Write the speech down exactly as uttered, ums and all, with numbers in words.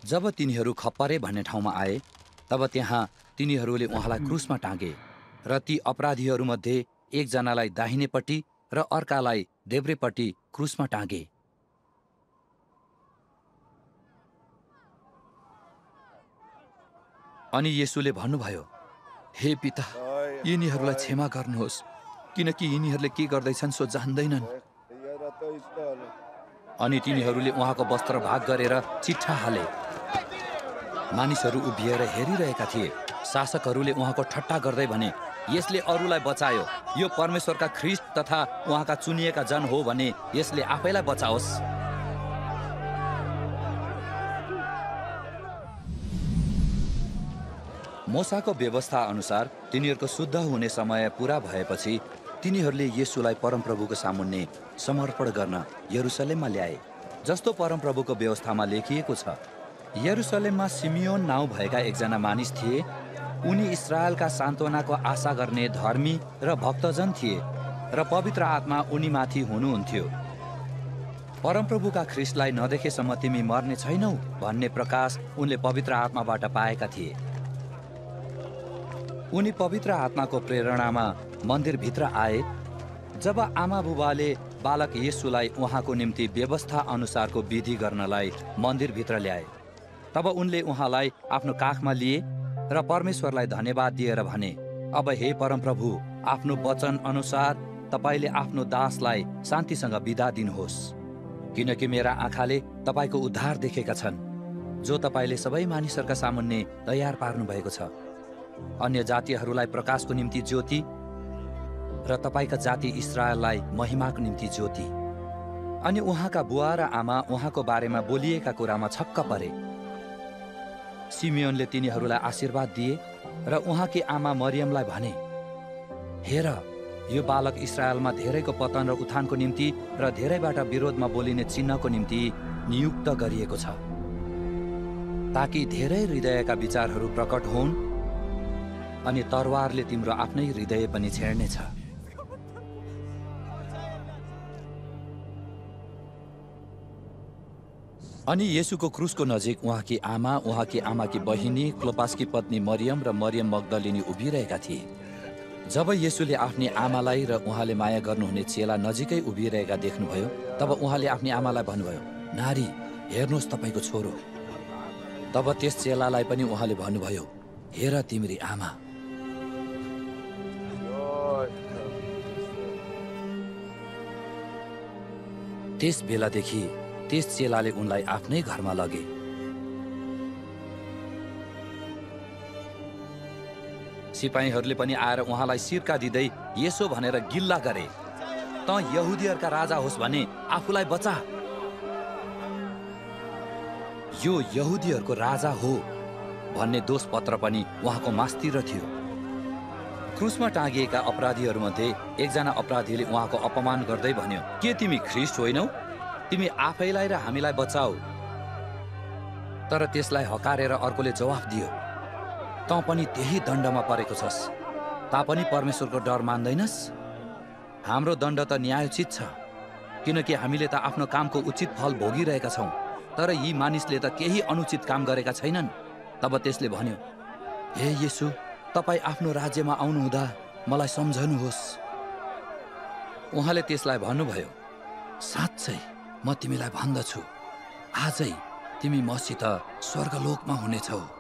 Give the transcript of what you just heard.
जब तिनीहरू खप्परे भन्ने ठाउँमा आए तब त्यहाँ तिनीहरूले उहाँलाई क्रुसमा टाँगे र ती अपराधीहरूमध्ये एकजनालाई दाहिनेपट्टि र अर्कालाई देब्रेपट्टि क्रुसमा टाँगे। अनि येशूले भन्नुभयो, हे पिता, यिनीहरूलाई क्षमा गर्नुहोस्, किनकि यिनीहरूले के गर्दैछन् सो जान्दैनन्। अनि तिनीहरूले उहाँको वस्त्र भाग गरेर चिट्ठा हाले। मानिसहरू उभिएर हेरिरहेका थिए। शासकहरूले उहाँको ठट्टा गर्दै भने, यसले अरूलाई बचायो, यो परमेश्वरका ख्रीष्ट तथा उहाँका चुनिएका जन हो भने यसले आफैलाई बचाओस्। मोसाको व्यवस्था अनुसार तिनीहरूको शुद्ध हुने समय पूरा भएपछि तिनीहरूले येशूलाई परमप्रभुको सामुन्ने समर्पण गर्न यरुसलेममा ल्याए, जस्तो परमप्रभुको व्यवस्थामा लेखिएको छ। यरुसलेममा सिमियोन नाउँ भएका एकजना मानिस थिए। उनी इस्राएलका सान्त्वनाको आशा गर्ने धर्मी र भक्तजन थिए र पवित्र आत्मा उनीमाथि हुनुहुन्थ्यो। परमप्रभुका ख्रीष्टलाई नदेखेसम्म तिमी मर्ने छैनौ भन्ने प्रकाश उनले पवित्र आत्माबाट पाएका थिए। उनी पवित्र आत्माको प्रेरणामा मन्दिरभित्र आए। जब आमा बुबाले बालक येशूलाई उहाँको निम्ति व्यवस्था अनुसारको विधि गर्नलाई मन्दिरभित्र ल्याए, तब उनले उहाँलाई आफ्नो काखमा लिए र परमेश्वरलाई धन्यवाद दिएर भने, अब हे परमप्रभु, आफ्नो वचन अनुसार तपाईँले आफ्नो दासलाई शान्तिसँग बिदा दिनुहोस्, किनकि मेरा आँखाले तपाईँको उद्धार देखेका छन्, जो तपाईँले सबै मानिसहरूका सामुन्ने तयार पार्नु भएको छ, अन्य जातिहरूलाई प्रकाशको निम्ति ज्योति र तपाईँका जाति इस्राएललाई महिमाको निम्ति ज्योति। अनि उहाँका बुवा र आमा उहाँको बारेमा बोलिएका कुरामा छक्क परे। सिमियोनले तिनीहरूलाई आशीर्वाद दिए र उहाँकी आमा मरियमलाई भने, हेर, यो बालक इस्राएलमा धेरैको पतन र उत्थानको निम्ति र धेरैबाट विरोधमा बोलिने चिन्हको निम्ति नियुक्त गरिएको छ, ताकि धेरै हृदयका विचारहरू प्रकट हुन् अनि तरवारले तिम्रो आफ्नै हृदय पनि छेड्नेछ। अनि येशूको क्रुसको नजिक उहाँकी आमा, उहाँकी आमाकी बहिनी, क्लोपासकी पत्नी मरियम र मरियम मग्दलिनी उभिरहेका थिए। जब येशूले आफ्नी आमालाई र उहाँले माया गर्नुहुने चेला नजिकै उभिरहेका देख्नुभयो, तब उहाँले आफ्नी आमालाई भन्नुभयो, नारी, हेर्नुहोस् तपाईँको छोरो। तब त्यस चेलालाई पनि उहाँले भन्नुभयो, हेर तिम्री आमा। त्यस बेलादेखि त्यस चेलाले उनलाई आफ्नै घरमा लगे। सिपाहीहरूले पनि आएर उहाँलाई सिरका दिँदै यसो भनेर गिल्ला गरे, त यहुदीहरूका राजा होस् भने आफूलाई बचा, यो यहुदीहरूको राजा हो भन्ने दोष पत्र पनि उहाँको मास्तिर थियो। क्रुसमा टाँगिएका अपराधीहरूमध्ये एकजना अपराधीले उहाँको अपमान गर्दै भन्यो, के तिमी ख्रीष्ट होइनौ? तिमी आफैलाई र हामीलाई बचाऊ। तर त्यसलाई हकारेर अर्कोले जवाफ दियो, तँ पनि त्यही दण्डमा परेको छस्, तापनि परमेश्वरको डर मान्दैनस्? हाम्रो दण्ड त न्यायोचित छ, किनकि हामीले त आफ्नो कामको उचित फल भोगिरहेका छौँ, तर यी मानिसले त केही अनुचित काम गरेका छैनन्। तब त्यसले भन्यो, हे येशू, तपाईँ आफ्नो राज्यमा आउनुहुँदा मलाई सम्झनुहोस्। उहाँले त्यसलाई भन्नुभयो, साँच्चै म तिमीलाई भन्दछु, आजै तिमी मसित स्वर्गलोकमा हुनेछौ।